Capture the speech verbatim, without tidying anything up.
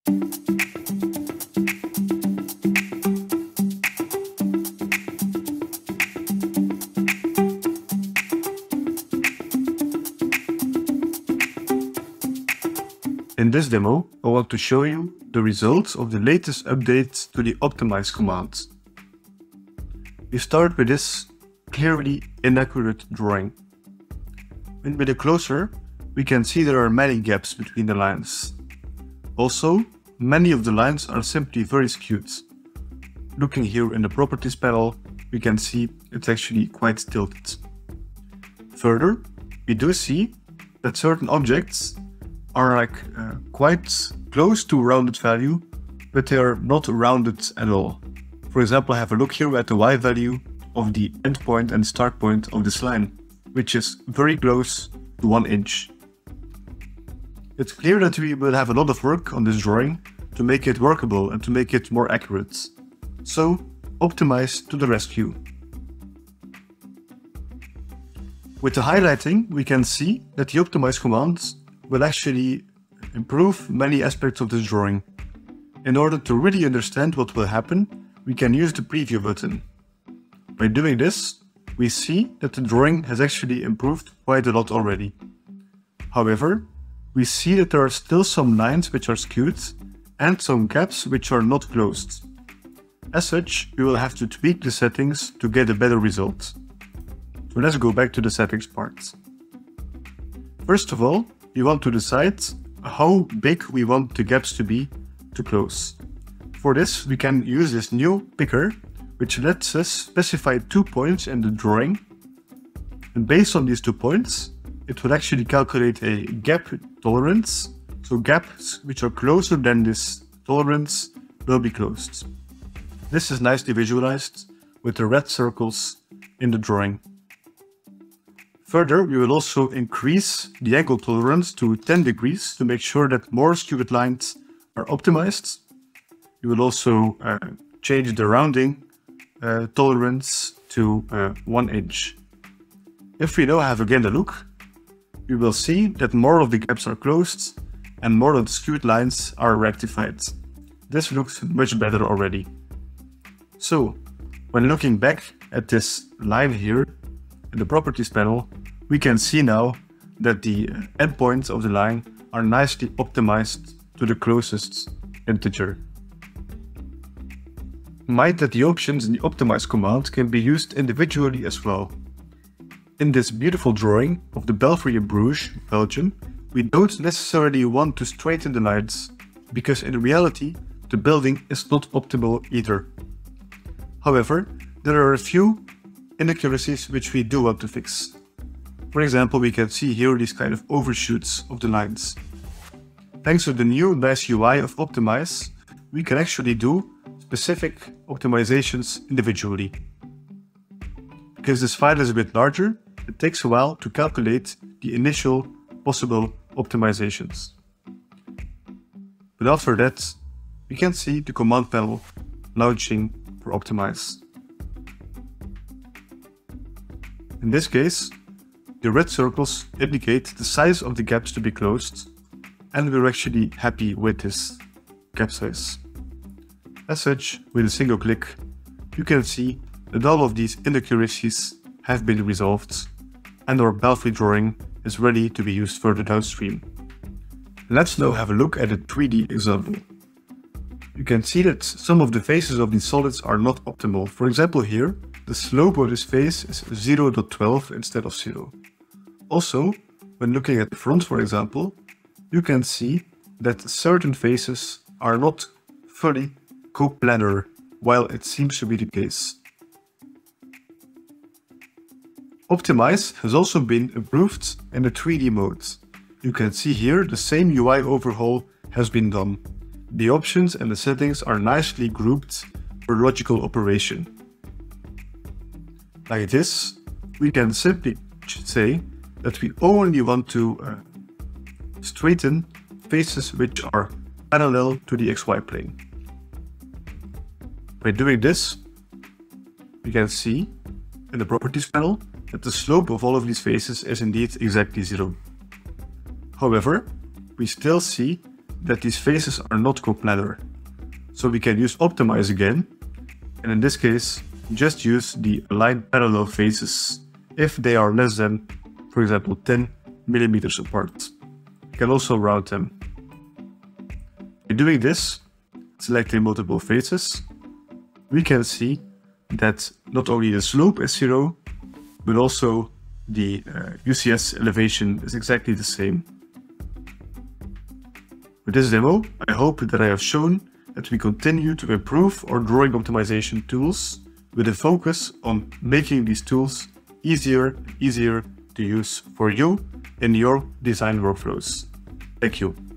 In this demo, I want to show you the results of the latest updates to the optimize command. We start with this clearly inaccurate drawing. When we look closer, we can see there are many gaps between the lines. Also, many of the lines are simply very skewed. Looking here in the properties panel, we can see it's actually quite tilted. Further, we do see that certain objects are like uh, quite close to a rounded value, but they are not rounded at all. For example, have a look here at the Y value of the endpoint and start point of this line, which is very close to one inch. It's clear that we will have a lot of work on this drawing to make it workable and to make it more accurate. So, optimize to the rescue. With the highlighting, we can see that the optimize command will actually improve many aspects of this drawing. In order to really understand what will happen, we can use the preview button. By doing this, we see that the drawing has actually improved quite a lot already. However, we see that there are still some lines which are skewed and some gaps which are not closed. As such, we will have to tweak the settings to get a better result. So let's go back to the settings part. First of all, we want to decide how big we want the gaps to be to close. For this, we can use this new picker, which lets us specify two points in the drawing. And based on these two points, it will actually calculate a gap tolerance. So gaps which are closer than this tolerance will be closed. This is nicely visualized with the red circles in the drawing. Further, we will also increase the angle tolerance to ten degrees to make sure that more skewed lines are optimized. We will also uh, change the rounding uh, tolerance to uh, one inch. If we now have again a look, we will see that more of the gaps are closed and more of the skewed lines are rectified. This looks much better already. So, when looking back at this line here in the properties panel, we can see now that the endpoints of the line are nicely optimized to the closest integer. Mind that the options in the optimize command can be used individually as well. In this beautiful drawing of the Belfry in Bruges, Belgium, we don't necessarily want to straighten the lines, because in reality the building is not optimal either. However, there are a few inaccuracies which we do want to fix. For example, we can see here these kind of overshoots of the lines. Thanks to the new nice U I of Optimize, we can actually do specific optimizations individually. Because this file is a bit larger, it takes a while to calculate the initial possible optimizations. But after that, we can see the command panel launching for Optimize. In this case, the red circles indicate the size of the gaps to be closed, and we're actually happy with this gap size. As such, with a single click, you can see that all of these inaccuracies have been resolved, and our Belfry drawing is ready to be used further downstream. Let's now have a look at a three D example. You can see that some of the faces of these solids are not optimal. For example here, the slope of this face is zero point one two instead of zero. Also, when looking at the front, for example, you can see that certain faces are not fully coplanar, while it seems to be the case. Optimize has also been improved in the three D mode. You can see here the same U I overhaul has been done. The options and the settings are nicely grouped for logical operation. Like this, we can simply say that we only want to uh, straighten faces which are parallel to the X Y plane. By doing this, we can see in the properties panel that the slope of all of these faces is indeed exactly zero. However, we still see that these faces are not coplanar. So we can use optimize again, and in this case, just use the align parallel faces if they are less than, for example, ten millimeters apart. You can also round them. By doing this, selecting multiple faces, we can see that not only the slope is zero, but also the uh, U C S elevation is exactly the same. With this demo, I hope that I have shown that we continue to improve our drawing optimization tools with a focus on making these tools easier and easier to use for you in your design workflows. Thank you.